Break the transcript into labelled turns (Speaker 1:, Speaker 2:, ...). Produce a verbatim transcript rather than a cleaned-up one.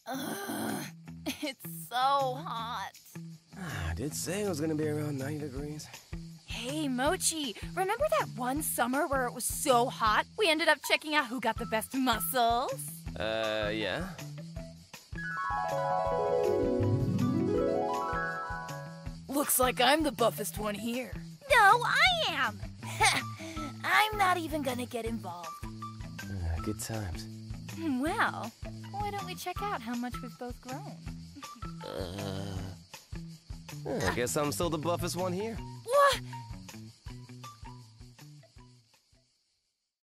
Speaker 1: Ugh, it's so hot.
Speaker 2: I did say it was gonna be around ninety degrees.
Speaker 1: Hey, Mocchi, remember that one summer where it was so hot we ended up checking out who got the best muscles?
Speaker 2: Uh, yeah?
Speaker 1: Looks like I'm the buffest one here. No, I am! I'm not even gonna get involved.
Speaker 2: Uh, good times.
Speaker 1: Well, why don't we check out how much we've both grown?
Speaker 2: Uh, I guess I'm still the buffest one here.
Speaker 1: What?